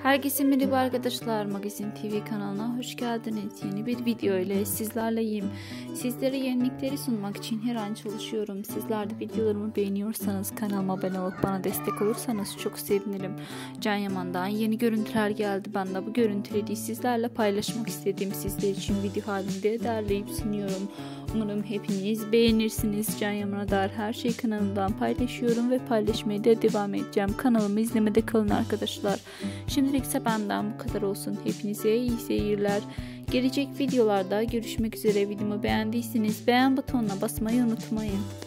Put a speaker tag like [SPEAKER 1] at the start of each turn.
[SPEAKER 1] Herkese merhaba arkadaşlar, Magazin TV kanalına hoş geldiniz. Yeni bir video ile sizlerleyim. Sizlere yenilikleri sunmak için her an çalışıyorum. Sizler de videolarımı beğeniyorsanız kanalıma abone olup bana destek olursanız çok sevinirim. Can Yaman'dan yeni görüntüler geldi. Ben de bu görüntüleri sizlerle paylaşmak istedim. Sizler için video halinde derleyip sunuyorum. Umarım hepiniz beğenirsiniz. Can Yaman'a dair her şeyi kanalımdan paylaşıyorum ve paylaşmaya da devam edeceğim. Kanalımı izlemede kalın arkadaşlar. Şimdilik ise benden bu kadar olsun. Hepinize iyi seyirler. Gelecek videolarda görüşmek üzere. Videomu beğendiyseniz beğen butonuna basmayı unutmayın.